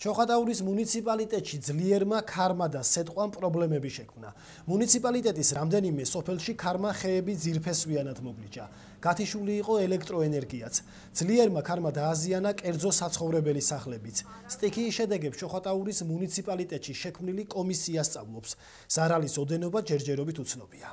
ჩოხატაურის მუნიციპალიტეტში ძლიერმა ქარმა და სეტყვამ პრობლემები შექმნა. მუნიციპალიტეტის რამდენიმე სოფელში ქარმა ხეები ძირფესვიანად მოგლიჯა. გათიშული იყო ელექტროენერგიაც. ძლიერმა ქარმა დააზიანა კერძო საცხოვრებელი სახლებიც. სტიქიის შედეგებს ჩოხატაურის მუნიციპალიტეტში შექმნილი კომისია სწავლობს. ზარალის ოდენობა ჯერჯერობით უცნობია.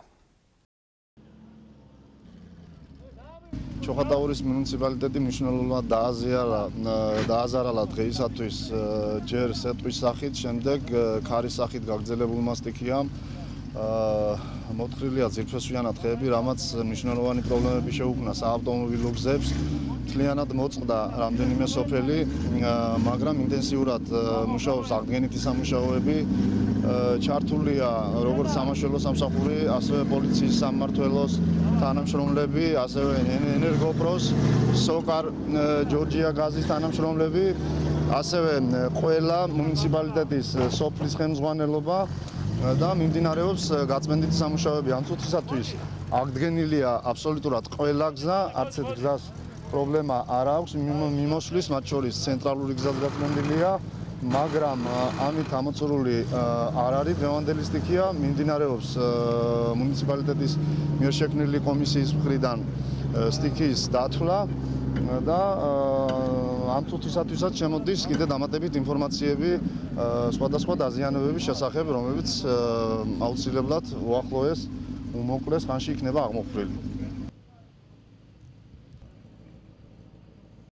ჩოხატაურის მუნიციპალიტეტი მნიშვნელოვნად დააზარალა დღეისათვის ჯერ სეტყვის სახით, შემდეგ ქარის სახით გაგრძელებულმა სტიქიამ მოთხრილია ძირფესვიანად ხეები, რამაც მნიშვნელოვანი პრობლემები შეუქმნა საავტომობილო გზებს. მთლიანად მოწყდა რამდენიმე სოფელი, მაგრამ ინტენსიურად მუშაობს აღდგენითი სამუშაოები. ჩართულია როგორც სამაშველო სამსახური, ასევე პოლიციის სამმართველოს თანამშრომლები, ასევე ენერგოპროს, სოკარ ჯორჯია გაზის თანამშრომლები, ასევე ყველა მუნიციპალიტეტის სოფლის ხელმძღვანელობა და მიმდინარეობს გაწმენდითი სამუშაოები. ამ წუთისათვის აღდგენილია აბსოლუტურად ყველა გზა, არც ერთ გზას პრობლემა არ აქვს მიმოსვლის, მათ შორის ცენტრალური გზაც გაწმენდილია, მაგრამ ამით ამოწურული არ არის დღევანდელი სტიქია. მიმდინარეობს მუნიციპალიტეტის მიერ შექმნილი კომისიის მხრიდან სტიქიის დათვლა და ამ წუთისათვისაც შემოდის კიდე დამატებით ინფორმაციები სხვადასხვა დაზიანებების შესახებ, რომლებიც აუცილებლად უახლოეს უმოკლეს ხანში იქნება აღმოფხვრილი.